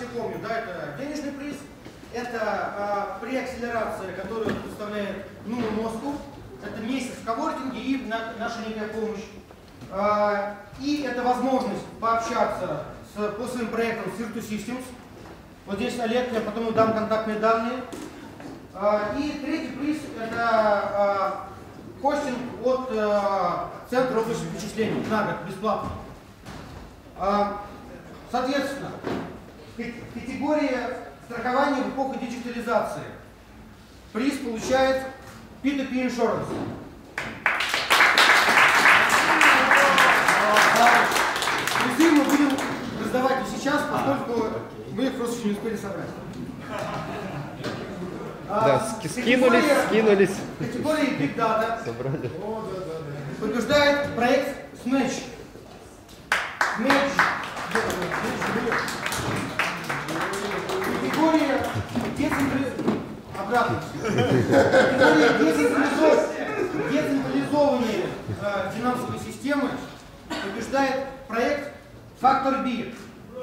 все помнят, да, это денежный приз, это преакселерация, которую представляет Моску, это месяц в коворкинге и наша некая помощь. И это возможность пообщаться по своим проектам с Virtu Systems. Вот здесь Олег, я потом ему дам контактные данные. И третий приз – это хостинг от Центра облачных вычислений на год, бесплатно. Соответственно, категория страхования в эпоху диджитализации. Приз получает P2P Insurance. Призы мы будем раздавать и сейчас, поскольку мы их просто еще не успели собрать. Да, скинулись. Категория Big Data Собрали. побеждает проект Smash. Категория децентрализованные финансовые системы побеждает проект Factor B.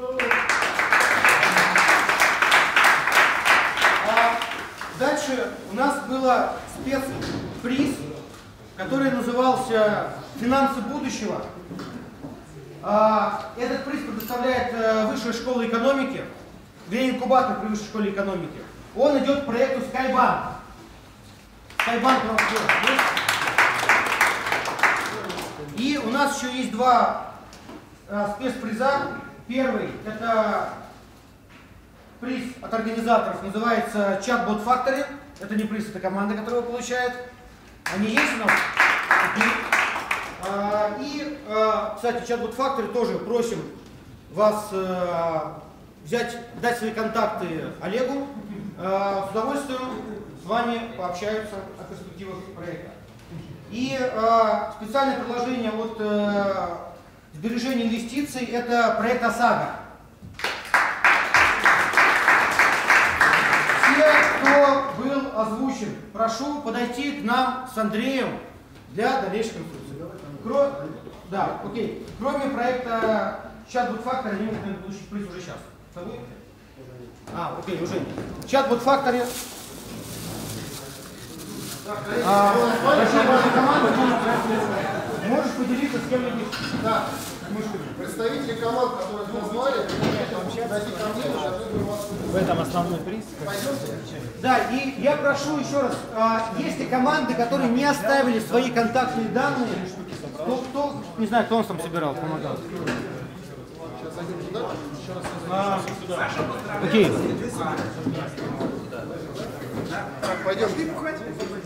Дальше у нас был спецприз, который назывался «Финансы будущего». Этот приз предоставляет Высшая школа экономики, инкубатор при Высшей школе экономики. Он идет к проекту Skybank. Skybank у нас есть. И у нас еще есть два спецприза. Первый – это приз от организаторов, называется Chatbot Factory. Это не приз, это команда, которая его получает. Они есть у нас? И, кстати, Chatbot Factory тоже просим вас дать свои контакты Олегу. С удовольствием с вами пообщаются о перспективах проекта. И специальное предложение от сбережения инвестиций – это проект ОСАГО. Все, кто был озвучен, прошу подойти к нам с Андреем для дальнейшей конструкции. Да, окей. Кроме проекта Chatbot Factory, они могут получить приз уже сейчас. С тобой? Окей, уже. Chatbot Factory. Можешь поделиться с кем-нибудь? Да. Представители команд, которые назвали, в этом основной приз. Да, и я прошу еще раз, есть ли команды, которые не оставили свои контактные данные, кто не знаю, кто он там собирал, помогал. Окей. Пойдем.